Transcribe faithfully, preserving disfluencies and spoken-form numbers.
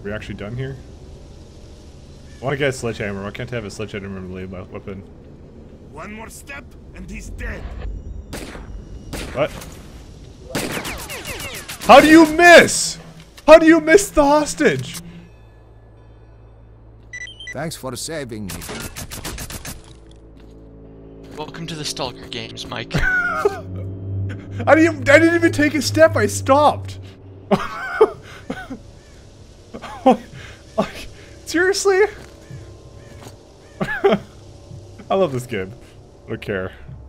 Are we actually done here? I want to get a sledgehammer. Why can't I have a sledgehammer melee weapon? One more step and he's dead. What? How do you miss? How do you miss the hostage? Thanks for saving me. Welcome to the Stalker games, Mike. I didn't even, I didn't even take a step. I stopped. Like, seriously? I love this game. I don't care.